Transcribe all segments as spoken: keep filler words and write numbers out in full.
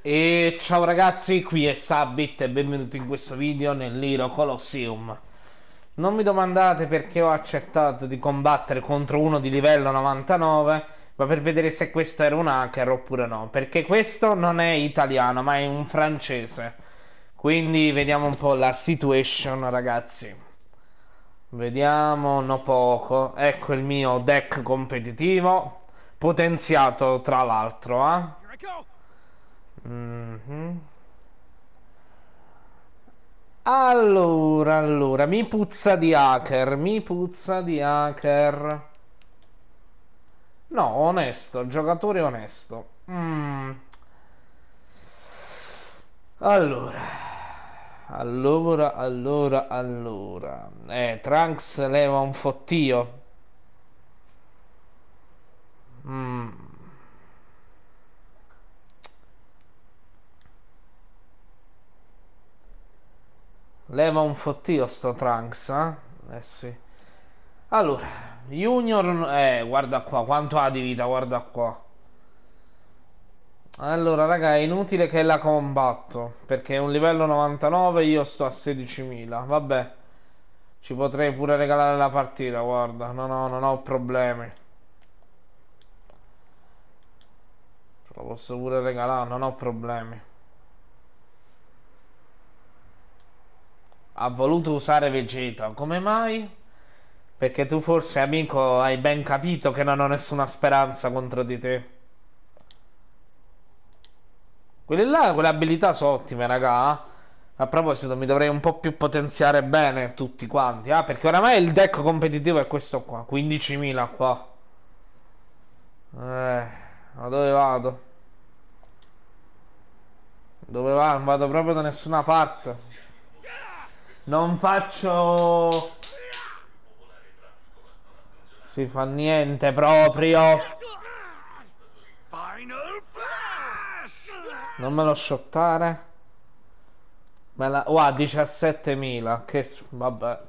E ciao ragazzi, qui è Sabit e benvenuti in questo video nell'Hero Colosseum. Non mi domandate perché ho accettato di combattere contro uno di livello novantanove, ma per vedere se questo era un hacker oppure no, perché questo non è italiano, ma è un francese. Quindi vediamo un po' la situation, ragazzi. Vediamo, no poco. Ecco il mio deck competitivo, potenziato tra l'altro, eh. Mhm. Allora, allora, mi puzza di hacker, mi puzza di hacker. No, onesto, giocatore onesto. Mm. Allora, allora, allora, allora. Eh, Trunks leva un fottio. Mm. Leva un fottio sto Trunks, eh? Eh sì. Allora, Junior, eh, guarda qua, quanto ha di vita, guarda qua. Allora, raga, è inutile che la combatto, perché è un livello novantanove e io sto a sedicimila. Vabbè, ci potrei pure regalare la partita, guarda, no, no, non ho problemi. Ce lo posso pure regalare, non ho problemi. Ha voluto usare Vegeta, come mai? Perché tu forse, amico, hai ben capito che non ho nessuna speranza contro di te. Quelle là, quelle abilità sono ottime, raga. A proposito, mi dovrei un po' più potenziare bene tutti quanti. Ah, perché oramai il deck competitivo è questo qua. quindicimila qua. Eh, ma dove vado? Dove vado? Non vado proprio da nessuna parte. Non faccio... Si fa niente proprio. Non me lo shottare. Me la... Wow, diciassettemila. Che... Vabbè.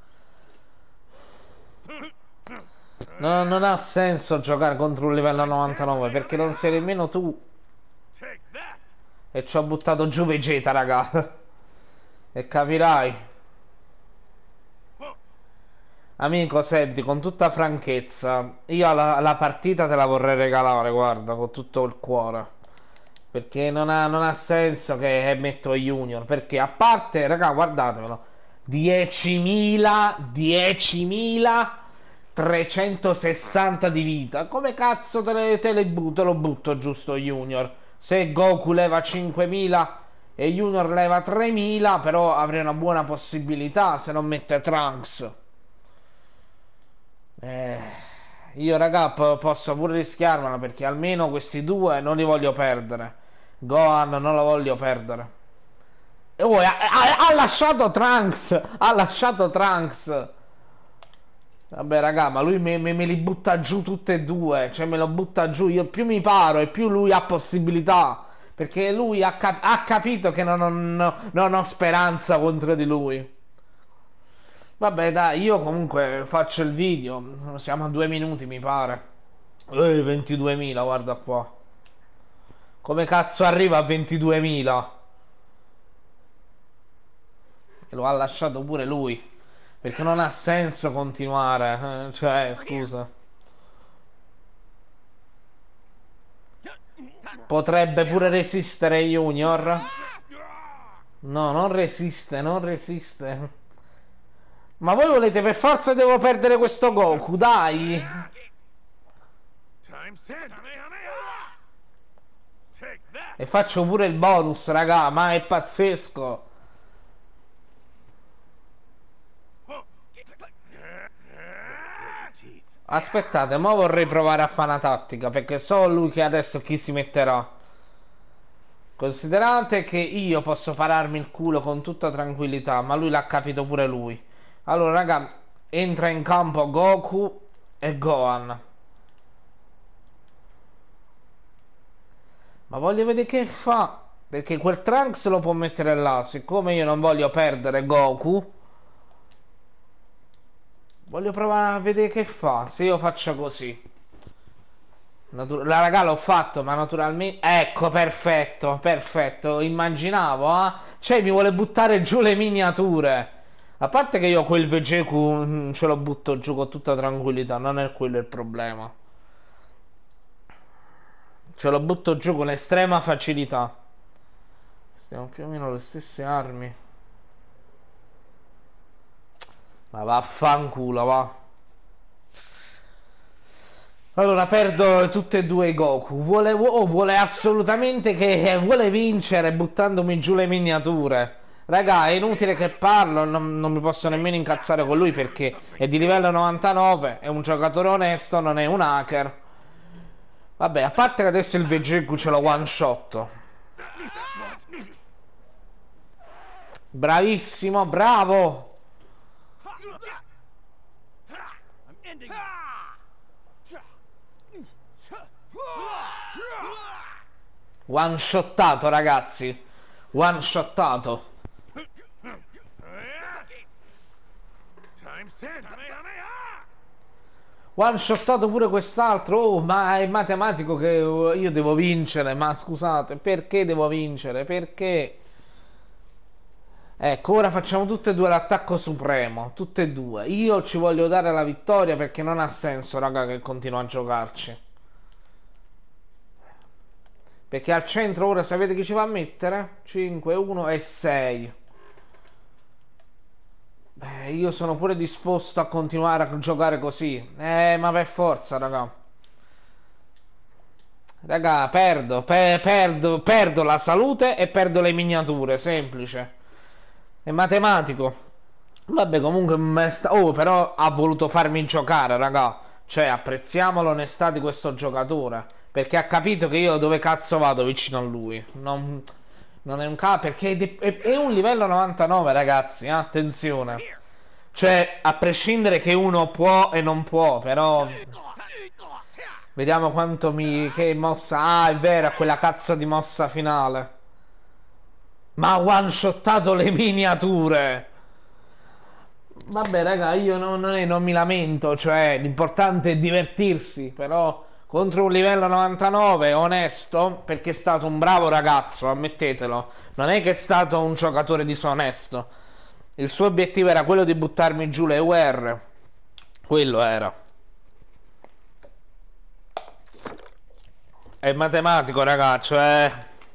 No, non ha senso giocare contro un livello novantanove perché non sei nemmeno tu. E ci ho buttato giù Vegeta, raga. E capirai. Amico, senti, con tutta franchezza, io la, la partita te la vorrei regalare, guarda, con tutto il cuore. Perché non ha, non ha senso che metto Junior. Perché a parte, raga, guardatevelo. diecimila, diecimila trecentosessanta di vita. Come cazzo te, le, te, le bu- te lo butto giusto Junior? Se Goku leva cinquemila e Junior leva tremila, però avrei una buona possibilità se non mette Trunks. Eh, io raga po- posso pure rischiarmela perché almeno questi due non li voglio perdere. Gohan non lo voglio perdere. E oh, ha, ha- ha lasciato Trunks! Ha lasciato Trunks! Vabbè raga, ma lui me, me- me li butta giù tutte e due. Cioè me lo butta giù. Io più mi paro e più lui ha possibilità. Perché lui ha, cap- ha capito che non, non non ho speranza contro di lui. Vabbè, dai, io comunque faccio il video. Siamo a due minuti, mi pare. Eh, ventiduemila, guarda qua. Come cazzo arriva a ventiduemila? E lo ha lasciato pure lui. Perché non ha senso continuare. eh, Cioè, scusa. Potrebbe pure resistere Junior. No, non resiste, non resiste. Ma voi volete per forza devo perdere questo Goku, dai. E faccio pure il bonus, raga, ma è pazzesco. Aspettate, ma vorrei provare a fare una tattica, perché so lui che adesso chi si metterà. Considerate che io posso pararmi il culo con tutta tranquillità, ma lui l'ha capito pure lui. Allora, raga, entra in campo Goku e Gohan. Ma voglio vedere che fa. Perché quel Trunks lo può mettere là. Siccome io non voglio perdere Goku, voglio provare a vedere che fa. Se io faccio così. Natu- la raga l'ho fatto, ma naturalmente... Ecco, perfetto, perfetto. Immaginavo, eh? Cioè, mi vuole buttare giù le miniature. A parte che io quel Vegeku mm, ce lo butto giù con tutta tranquillità, non è quello il problema. Ce lo butto giù con estrema facilità. Stiamo più o meno le stesse armi. Ma vaffanculo, va. Allora, perdo tutte e due i Goku. Vuole, oh, vuole assolutamente che... Vuole vincere buttandomi giù le miniature. Raga, è inutile che parlo, non, non mi posso nemmeno incazzare con lui perché è di livello novantanove, è un giocatore onesto, non è un hacker. Vabbè, a parte che adesso il Vegeku ce l'ho one shot. Bravissimo, bravo! One shottato, ragazzi. One shottato. One shottato pure quest'altro. Oh, ma è matematico che io devo vincere. Ma scusate, perché devo vincere? Perché? Ecco, ora facciamo tutte e due l'attacco supremo. Tutte e due. Io ci voglio dare la vittoria perché non ha senso, raga, che continuo a giocarci. Perché al centro ora sapete chi ci va a mettere? cinque, uno e sei. Beh, io sono pure disposto a continuare a giocare così. Eh, ma per forza, raga. Raga, perdo, pe- perdo, perdo la salute e perdo le miniature, semplice. È matematico. Vabbè, comunque, me sta- oh, però ha voluto farmi giocare, raga. Cioè, apprezziamo l'onestà di questo giocatore. Perché ha capito che io dove cazzo vado vicino a lui. Non, non è un caso, perché è, di- è- è un livello novantanove, ragazzi. eh, Attenzione. Cioè, a prescindere che uno può e non può, però... Vediamo quanto mi... Che mossa... Ah, è vero, quella cazzo di mossa finale. Ma ha one-shottato le miniature! Vabbè, raga, io non, non è- non mi lamento, cioè, l'importante è divertirsi, però contro un livello novantanove, onesto, perché è stato un bravo ragazzo, ammettetelo. Non è che è stato un giocatore disonesto. Il suo obiettivo era quello di buttarmi giù le U R. Quello era. È matematico, ragazzo, eh.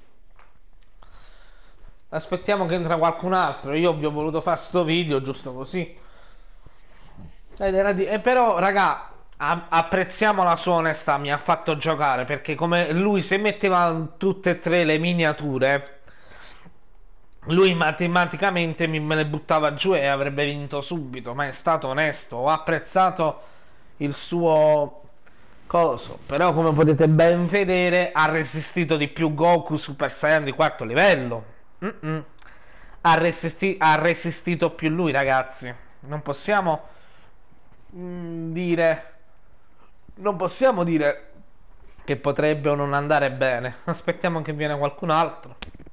Aspettiamo che entra qualcun altro. Io vi ho voluto fare sto video giusto così. Ed era di- eh, però, raga, a- apprezziamo la sua onestà. Mi ha fatto giocare perché, come lui, se metteva tutte e tre le miniature, lui matematicamente mi, me le buttava giù e avrebbe vinto subito. Ma è stato onesto. Ho apprezzato il suo coso. Però, come potete ben vedere, ha resistito di più Goku Super Saiyan di quarto livello. Mm-mm. Ha, resisti- ha resistito più lui, ragazzi. Non possiamo mm, dire. Non possiamo dire che potrebbe o non andare bene. Aspettiamo che viene qualcun altro.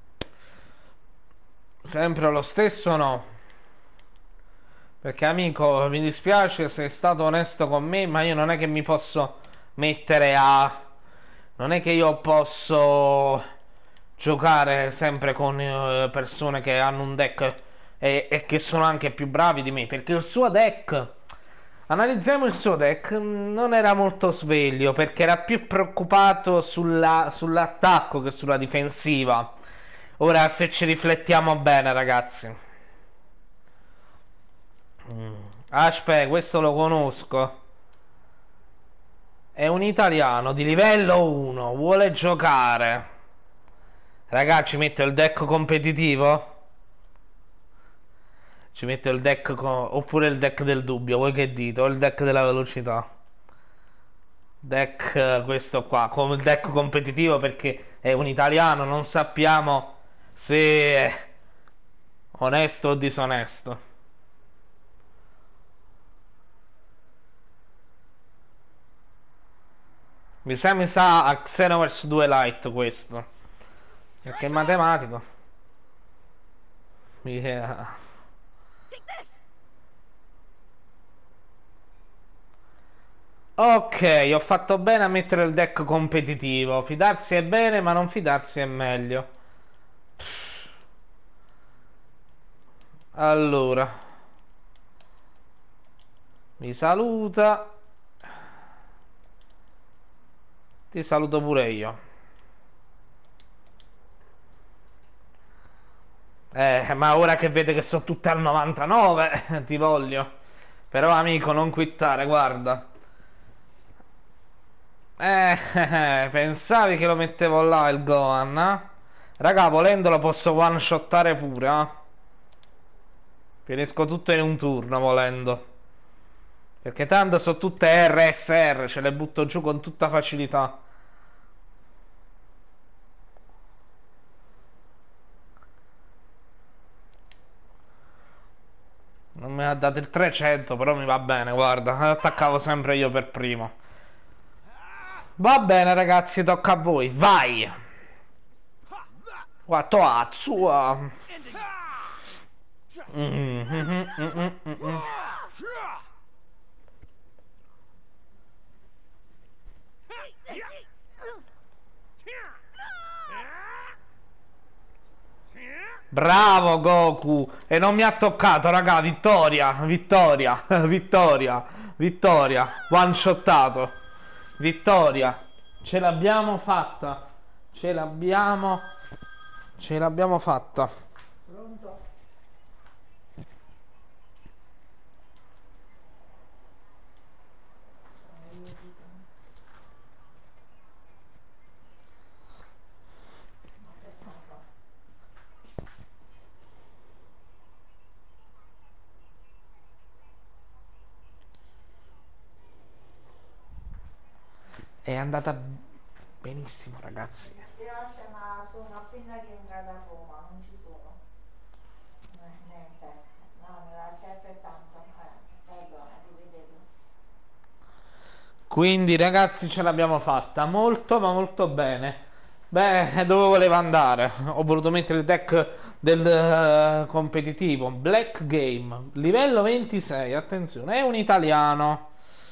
Sempre lo stesso no. Perché amico, mi dispiace, sei stato onesto con me, ma io non è che mi posso mettere a... Non è che io posso giocare sempre con eh, persone che hanno un deck e, e che sono anche più bravi di me, perché il suo deck... Analizziamo il suo deck, non era molto sveglio perché era più preoccupato sulla- sull'attacco che sulla difensiva. Ora, se ci riflettiamo bene, ragazzi. Mm. Aspetta, questo lo conosco. È un italiano di livello uno, vuole giocare. Ragazzi, metto il deck competitivo? Ci metto il deck co- oppure il deck del dubbio, voi che dite? O il deck della velocità? Deck eh, questo qua, come il deck competitivo perché è un italiano, non sappiamo se è onesto o disonesto. Mi sa, mi sa a Xenoverse due Lite questo. Perché è matematico. Yeah. Ok, ho fatto bene a mettere il deck competitivo. Fidarsi è bene, ma non fidarsi è meglio. Allora, mi saluta. Ti saluto pure io. Eh, ma ora che vede che sono tutte al novantanove, ti voglio. Però amico, non quittare, guarda. Eh, eh, pensavi che lo mettevo là il Gohan, eh? Raga, volendo lo posso one-shottare pure, eh? Finisco tutto in un turno, volendo. Perché tanto sono tutte R S R, ce le butto giù con tutta facilità. Non mi ha dato il trecento, però mi va bene, guarda. Attaccavo sempre io per primo. Va bene, ragazzi, tocca a voi. Vai! Quattro Atsua. Mm, mm, mm, mm, mm, mm, mm. Bravo Goku! E non mi ha toccato, raga. Vittoria, vittoria, vittoria, vittoria. One shottato. Vittoria. Ce l'abbiamo fatta. Ce l'abbiamo. Ce l'abbiamo fatta. Pronto? È andata benissimo, ragazzi. Mi spiace, ma sono appena rientrata a Roma, non ci sono. Eh, niente, no, me la certo è tanto. Eh, perdona, rivederlo. Quindi, ragazzi, ce l'abbiamo fatta molto, ma molto bene. Beh, dove volevo andare? Ho voluto mettere il deck del eh, competitivo. Black Game, livello ventisei. Attenzione, è un italiano.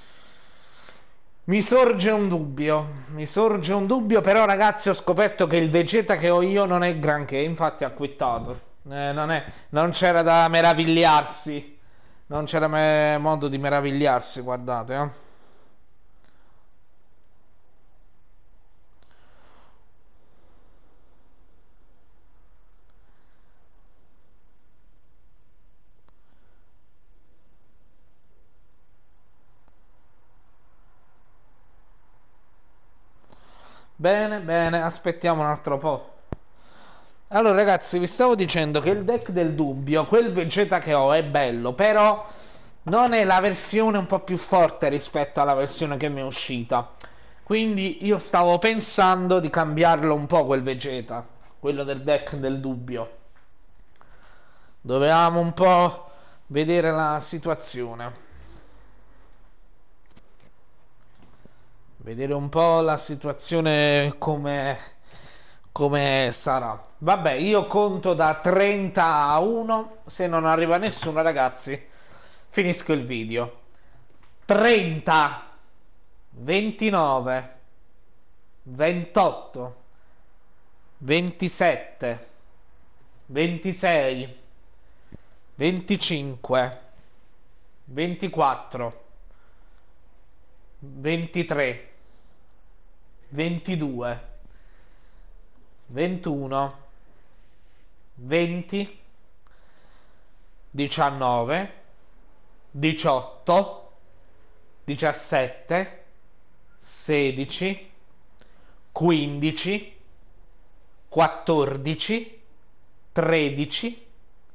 Mi sorge un dubbio, mi sorge un dubbio, però ragazzi ho scoperto che il Vegeta che ho io non è granché, infatti ha quittato. Eh, non è- non c'era da meravigliarsi, non c'era me- modo di meravigliarsi, guardate, eh. Bene, bene, aspettiamo un altro po'. Allora ragazzi, vi stavo dicendo che il deck del dubbio, quel Vegeta che ho, è bello, però non è la versione un po' più forte rispetto alla versione che mi è uscita. Quindi io stavo pensando di cambiarlo un po' quel Vegeta, quello del deck del dubbio. Dovevamo un po' vedere la situazione. Vedere un po' la situazione come, come sarà. Vabbè, io conto da trenta a uno. Se non arriva nessuno, ragazzi, finisco il video. trenta, ventinove, ventotto, ventisette, ventisei, venticinque, ventiquattro, ventitré, ventidue, ventuno, venti, diciannove, diciotto, diciassette, sedici, quindici, quattordici, tredici,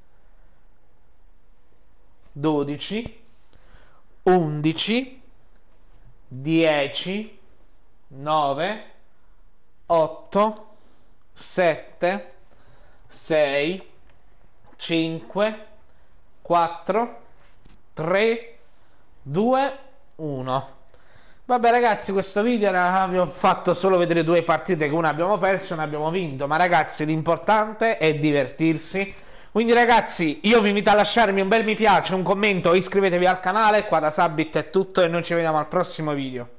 dodici, undici, dieci, nove, otto, sette, sei, cinque, quattro, tre, due, uno. Vabbè ragazzi, questo video era- vi ho fatto solo vedere due partite che una abbiamo perso e una abbiamo vinto, ma ragazzi l'importante è divertirsi. Quindi ragazzi, io vi invito a lasciarmi un bel mi piace, un commento, iscrivetevi al canale. Qua da Sabit è tutto e noi ci vediamo al prossimo video.